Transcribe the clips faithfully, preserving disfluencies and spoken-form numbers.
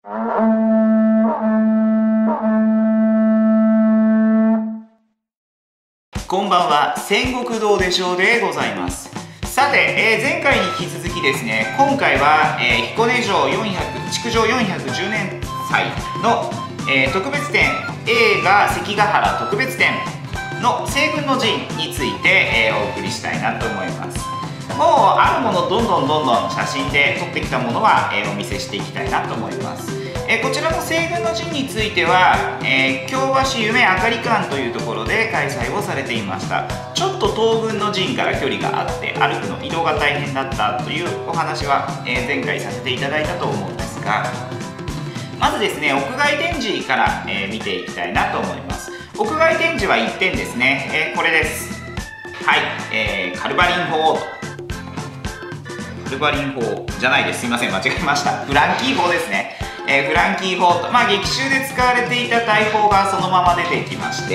こんばんは、戦国どうでしょうでございます。さて、えー、前回に引き続きですね、今回は、えー、彦根城よんひゃく築城よんひゃくじゅうねん祭の、えー、特別展映画関ヶ原特別展の西軍の陣について、えー、お送りしたいなと思います。もうあるものどんどんどんどん写真で撮ってきたものは、えー、お見せしていきたいなと思います。えー、こちらの西軍の陣については、えー、京橋夢あかり館というところで開催をされていました。ちょっと東軍の陣から距離があって歩くの移動が大変だったというお話は、えー、前回させていただいたと思うんですが、まずですね、屋外展示から、えー、見ていきたいなと思います。屋外展示はいってんですね、えー、これです。はい、えー、カルバリン砲カルバリン砲じゃないです、すいません、間違えました。フランキー砲ですね。えー、フランキー砲と、まあ、劇中で使われていた大砲がそのまま出てきまして、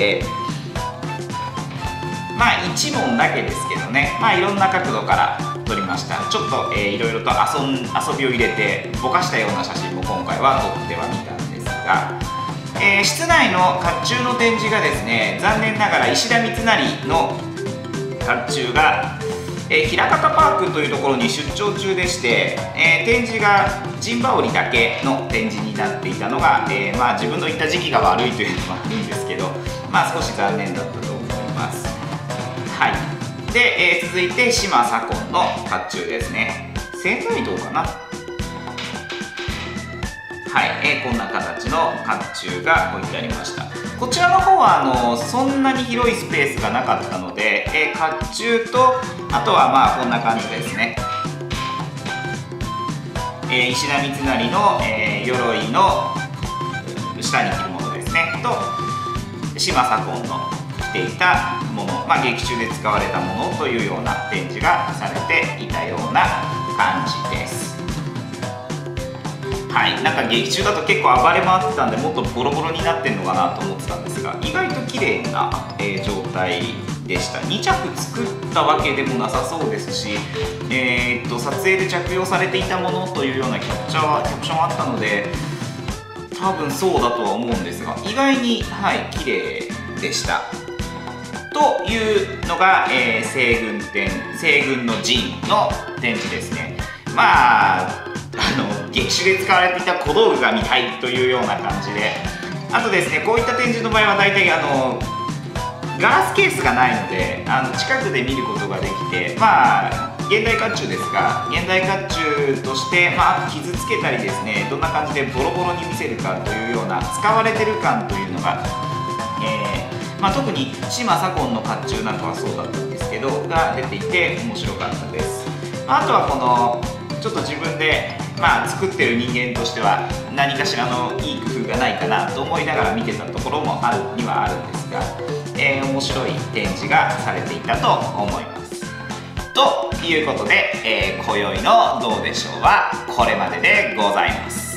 まあいち問だけですけどね、まあいろんな角度から撮りました。ちょっと、えー、いろいろと遊ん遊びを入れてぼかしたような写真も今回は撮ってはみたんですが、えー、室内の甲冑の展示がですね、残念ながら石田三成の甲冑がえー、枚方パークというところに出張中でして、えー、展示が陣羽織だけの展示になっていたのが、えーまあ、自分の行った時期が悪いというのもあるんですけど、まあ少し残念だったと思います。はい。で、えー、続いて島左近の甲冑ですね。仙台堂かな。はい、えー、こんな形の甲冑が置いてありました。こちらの方はあのそんなに広いスペースがなかったので、えー、甲冑とあとはまあこんな感じですね。えー、石田三成の、えー、鎧の下に着るものですねと島左近の着ていたもの、まあ、劇中で使われたものというような展示がされていたような感じです。はい、なんか劇中だと結構暴れ回ってたんでもっとボロボロになってるのかなと思ってたんですが、意外と綺麗な、えー、状態でした。に着作ったわけでもなさそうですし、えー、っと撮影で着用されていたものというようなキャプチャーキャプションもあったので多分そうだとは思うんですが、意外にはい綺麗でした。というのが、えー、西軍展西軍の陣の展示ですね。まああの劇中で使われていた小道具が見たいというような感じで、あとですね、こういった展示の場合は大体あのガラスケースがないのであの近くで見ることができて、まあ現代甲冑ですが現代甲冑として、まあ、傷つけたりですね、どんな感じでボロボロに見せるかというような使われてる感というのが、えーまあ、特に島左近の甲冑なんかはそうだったんですけどが出ていて面白かったです。あとはこのちょっと自分で、まあ、作ってる人間としては何かしらのいい工夫がないかなと思いながら見てたところもあるにはあるんですが、えー、面白い展示がされていたと思います。ということで、えー、今宵の「どうでしょう」はこれまででございます。